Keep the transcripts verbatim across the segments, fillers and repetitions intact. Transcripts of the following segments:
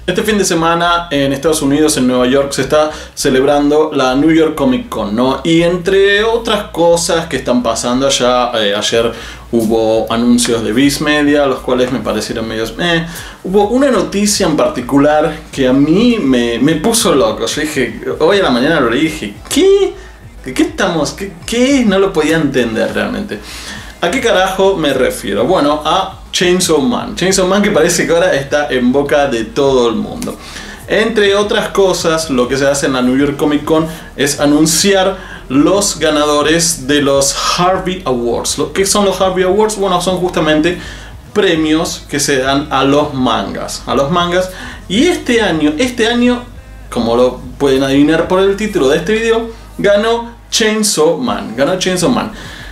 Este fin de semana en Estados Unidos, en Nueva York, se está celebrando la New York Comic Con, ¿no? Y entre otras cosas que están pasando allá, eh, ayer hubo anuncios de Viz Media, los cuales me parecieron medios... Eh, hubo una noticia en particular que a mí me, me puso loco. Yo dije, hoy a la mañana lo leí y dije, ¿qué? ¿De qué estamos? ¿Qué, qué? No lo podía entender realmente. ¿A qué carajo me refiero? Bueno, a Chainsaw Man. Chainsaw Man, que parece que ahora está en boca de todo el mundo. Entre otras cosas, lo que se hace en la New York Comic Con es anunciar los ganadores de los Harvey Awards. ¿Qué son los Harvey Awards? Bueno, son justamente premios que se dan a los mangas. A los mangas. Y este año, este año, como lo pueden adivinar por el título de este video, ganó Chainsaw Man. Ganó Chainsaw Man.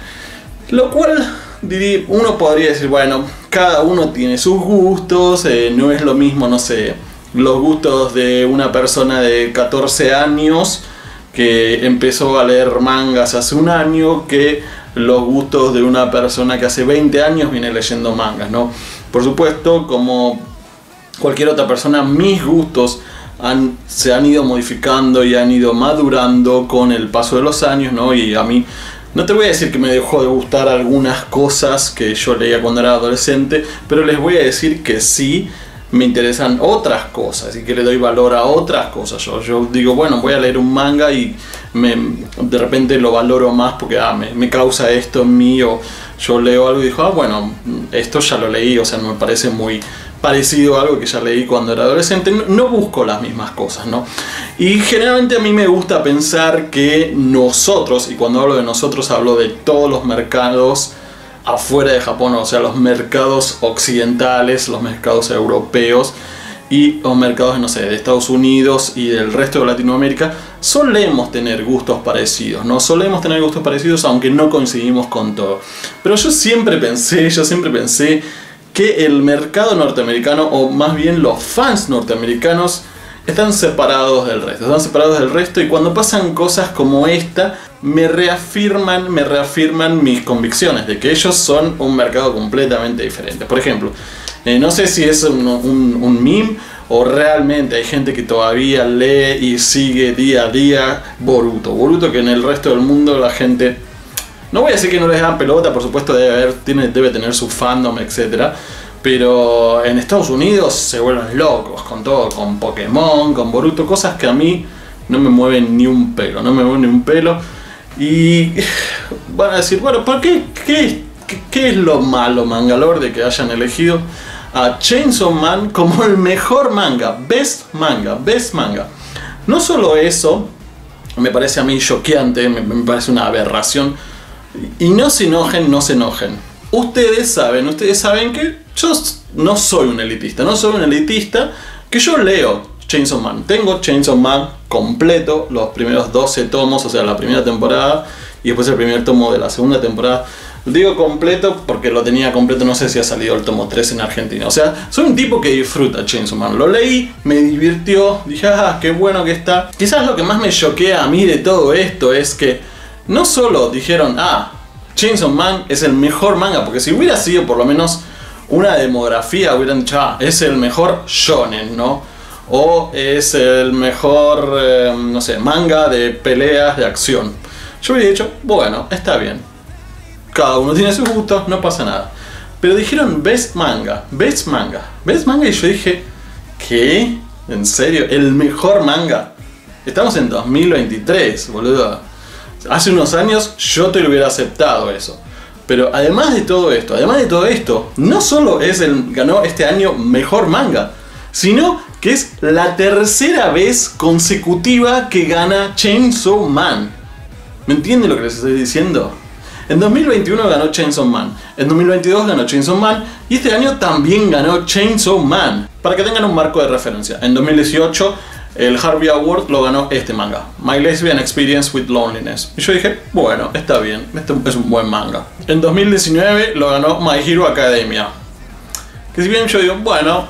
Lo cual uno podría decir, bueno, cada uno tiene sus gustos, eh, no es lo mismo, no sé, los gustos de una persona de catorce años que empezó a leer mangas hace un año que los gustos de una persona que hace veinte años viene leyendo mangas, ¿no? Por supuesto, como cualquier otra persona, mis gustos han, se han ido modificando y han ido madurando con el paso de los años, ¿no? Y a mí... no te voy a decir que me dejó de gustar algunas cosas que yo leía cuando era adolescente, pero les voy a decir que sí me interesan otras cosas y que le doy valor a otras cosas. Yo, yo digo, bueno, voy a leer un manga y me, de repente lo valoro más porque ah, me, me causa esto en mí, o yo leo algo y digo, ah, bueno, esto ya lo leí, o sea, me parece muy parecido a algo que ya leí cuando era adolescente. No, no busco las mismas cosas, ¿no? Y generalmente a mí me gusta pensar que nosotros, y cuando hablo de nosotros hablo de todos los mercados afuera de Japón, o sea, los mercados occidentales, los mercados europeos y los mercados, no sé, de Estados Unidos y del resto de Latinoamérica, solemos tener gustos parecidos, ¿no? Solemos tener gustos parecidos aunque no coincidimos con todo. Pero yo siempre pensé, yo siempre pensé que el mercado norteamericano, o más bien los fans norteamericanos, están separados del resto, están separados del resto y cuando pasan cosas como esta me reafirman, me reafirman mis convicciones de que ellos son un mercado completamente diferente. Por ejemplo, eh, no sé si es un, un, un meme o realmente hay gente que todavía lee y sigue día a día Boruto. Boruto, que en el resto del mundo la gente... no voy a decir que no les dan pelota, por supuesto debe, haber, tiene, debe tener su fandom, etcétera. Pero en Estados Unidos se vuelven locos con todo, con Pokémon, con Boruto, cosas que a mí no me mueven ni un pelo, no me mueven ni un pelo. Y van a decir, bueno, ¿por qué? ¿Qué, qué, qué es lo malo, Mangalore, de que hayan elegido a Chainsaw Man como el mejor manga? Best manga, best manga. No solo eso, me parece a mí choqueante, me, me parece una aberración. Y no se enojen, no se enojen. Ustedes saben, ustedes saben que yo no soy un elitista, no soy un elitista, que yo leo Chainsaw Man. Tengo Chainsaw Man completo, los primeros doce tomos, o sea, la primera temporada, y después el primer tomo de la segunda temporada. Digo completo porque lo tenía completo, no sé si ha salido el tomo tres en Argentina. O sea, soy un tipo que disfruta Chainsaw Man. Lo leí, me divirtió, dije, ah, qué bueno que está. Quizás lo que más me choquea a mí de todo esto es que no solo dijeron, ah, Chainsaw Man es el mejor manga, porque si hubiera sido por lo menos una demografía, hubieran dicho, ah, es el mejor shonen, ¿no? O es el mejor, eh, no sé, manga de peleas de acción. Yo hubiera dicho, bueno, está bien. Cada uno tiene sus gustos, no pasa nada. Pero dijeron Best Manga, Best Manga, Best Manga, y yo dije, ¿qué? ¿En serio? ¿El mejor manga? Estamos en dos mil veintitrés, boludo. Hace unos años yo te lo hubiera aceptado eso. Pero además de todo esto, además de todo esto, no solo es el, ganó este año mejor manga, sino que es la tercera vez consecutiva que gana Chainsaw Man. ¿Me entienden lo que les estoy diciendo? En dos mil veintiuno ganó Chainsaw Man, en dos mil veintidós ganó Chainsaw Man y este año también ganó Chainsaw Man. Para que tengan un marco de referencia, en dos mil dieciocho el Harvey Award lo ganó este manga, My Lesbian Experience with Loneliness. Y yo dije, bueno, está bien, este es un buen manga. En dos mil diecinueve lo ganó My Hero Academia. Que si bien yo digo, bueno,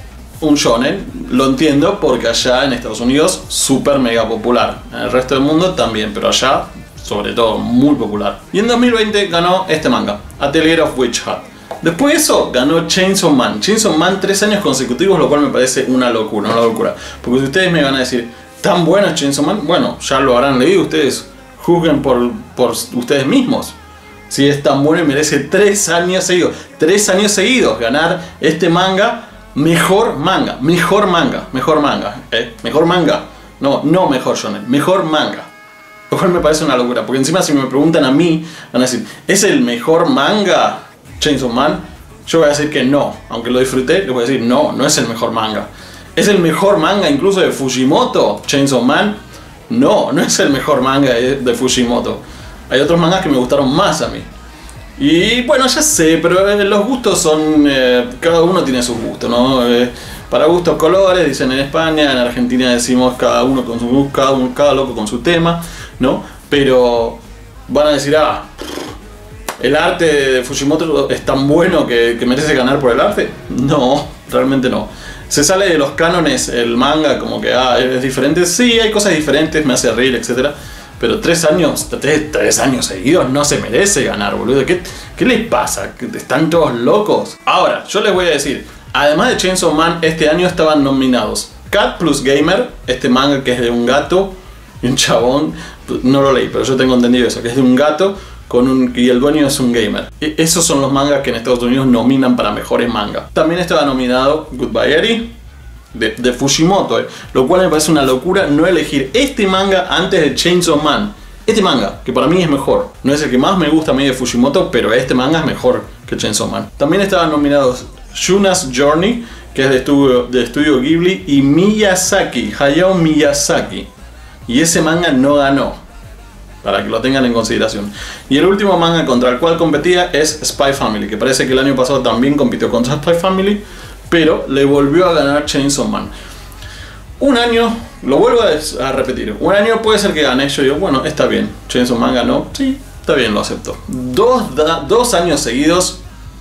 un shonen, lo entiendo porque allá en Estados Unidos súper mega popular. En el resto del mundo también, pero allá sobre todo muy popular. Y en dos mil veinte ganó este manga, Atelier of Witch Hat. Después de eso ganó Chainsaw Man. Chainsaw Man tres años consecutivos, lo cual me parece una locura, una locura. Porque si ustedes me van a decir, ¿tan bueno es Chainsaw Man? Bueno, ya lo habrán leído ustedes. Juzguen por, por ustedes mismos. Si es tan bueno y merece tres años seguidos. Tres años seguidos ganar este manga. Mejor manga, mejor manga, mejor manga, ¿eh? Mejor manga. No, no mejor shonen, mejor manga. Lo cual me parece una locura. Porque encima si me preguntan a mí, van a decir, ¿es el mejor manga Chainsaw Man? Yo voy a decir que no. Aunque lo disfruté, les voy a decir no, no es el mejor manga. ¿Es el mejor manga incluso de Fujimoto, Chainsaw Man? No, no es el mejor manga de, de Fujimoto. Hay otros mangas que me gustaron más a mí. Y bueno, ya sé, pero eh, los gustos son... Eh, cada uno tiene sus gustos, ¿no? Eh, para gustos colores, dicen en España, en Argentina decimos cada uno con su gusto, cada, uno, cada loco con su tema, ¿no? Pero van a decir, ah, ¿el arte de Fujimoto es tan bueno que, que merece ganar por el arte? No, realmente no. Se sale de los cánones el manga como que ah, es diferente. Sí, hay cosas diferentes, me hace reír, etcétera. Pero tres años, tres, tres años seguidos no se merece ganar, boludo. ¿Qué, qué les pasa? ¿Están todos locos? Ahora, yo les voy a decir, además de Chainsaw Man, este año estaban nominados Cat plus Gamer, este manga que es de un gato y un chabón. No lo leí, pero yo tengo entendido eso, que es de un gato con un, y el dueño es un gamer. E esos son los mangas que en Estados Unidos nominan para mejores mangas. También estaba nominado Goodbye Eri, de, de Fujimoto, eh, lo cual me parece una locura no elegir este manga antes de Chainsaw Man. Este manga, que para mí es mejor, no es el que más me gusta a mí de Fujimoto, pero este manga es mejor que Chainsaw Man. También estaban nominados Yuna's Journey, que es de estudio, de estudio Ghibli, y Miyazaki, Hayao Miyazaki. Y ese manga no ganó, para que lo tengan en consideración. Y el último manga contra el cual competía es Spy Family, que parece que el año pasado también compitió contra Spy Family, pero le volvió a ganar Chainsaw Man. Un año, lo vuelvo a repetir, un año puede ser que gane. Yo digo, bueno, está bien, Chainsaw Man ganó, sí, está bien, lo acepto. Dos, dos años seguidos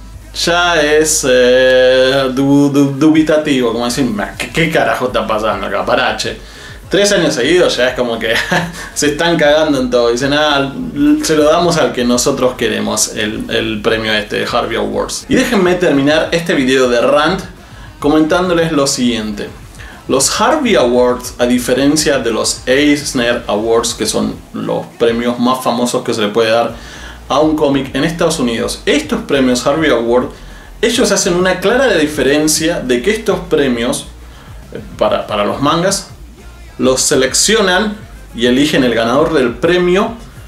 ya es eh, du, du, dubitativo, como decir, ¿qué, ¿qué carajo está pasando acá? Parache. Tres años seguidos ya es como que se están cagando en todo. Dicen, ah, se lo damos al que nosotros queremos, el, el premio este de Harvey Awards. Y déjenme terminar este video de rant comentándoles lo siguiente. Los Harvey Awards, a diferencia de los Eisner Awards, que son los premios más famosos que se le puede dar a un cómic en Estados Unidos, estos premios Harvey Award, ellos hacen una clara diferencia de que estos premios para, para los mangas los seleccionan y eligen el ganador del premio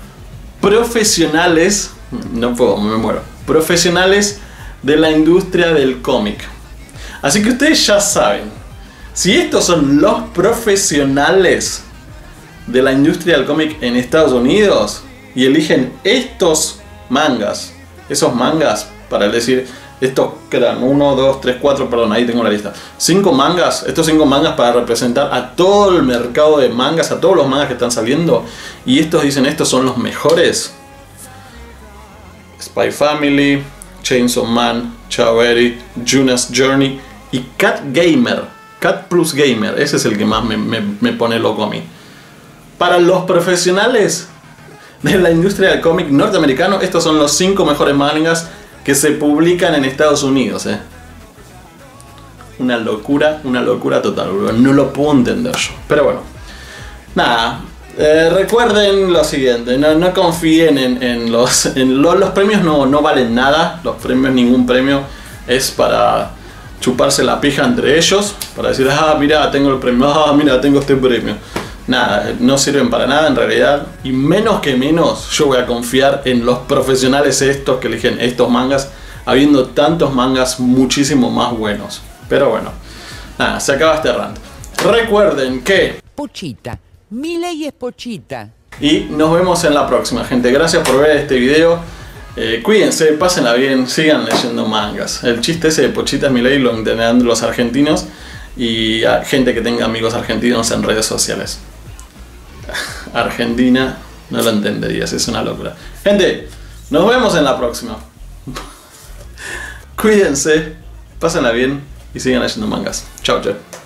profesionales, no puedo, me muero, profesionales de la industria del cómic. Así que ustedes ya saben, si estos son los profesionales de la industria del cómic en Estados Unidos y eligen estos mangas, esos mangas para decir, estos que eran uno, dos, tres, cuatro, perdón, ahí tengo la lista. cinco mangas, estos cinco mangas para representar a todo el mercado de mangas, a todos los mangas que están saliendo. Y estos dicen, estos son los mejores. Spy Family, Chainsaw Man, Chao Eri, Yuna's Journey y Cat Gamer. Cat plus Gamer, ese es el que más me, me, me pone loco a mí. Para los profesionales de la industria del cómic norteamericano, estos son los cinco mejores mangas que se publican en Estados Unidos, eh. Una locura, una locura total, bro. No lo puedo entender yo. Pero bueno, nada, eh, recuerden lo siguiente, no, no confíen en, en los... En lo, los premios no, no valen nada, los premios, ningún premio es para chuparse la pija entre ellos, para decir, ah, mira, tengo el premio, ah, mira, tengo este premio. Nada, no sirven para nada en realidad, y menos que menos yo voy a confiar en los profesionales estos que eligen estos mangas, habiendo tantos mangas muchísimo más buenos. Pero bueno, nada, se acaba este rant. Recuerden que... Pochita, Milei es Pochita. Y nos vemos en la próxima, gente. Gracias por ver este video. Eh, cuídense, pásenla bien, sigan leyendo mangas. El chiste ese de Pochita es Milei lo entenderán los argentinos y a gente que tenga amigos argentinos en redes sociales. Argentina, no lo entenderías, es una locura. Gente, nos vemos en la próxima. Cuídense, pásenla bien y sigan leyendo mangas. Chao, chao.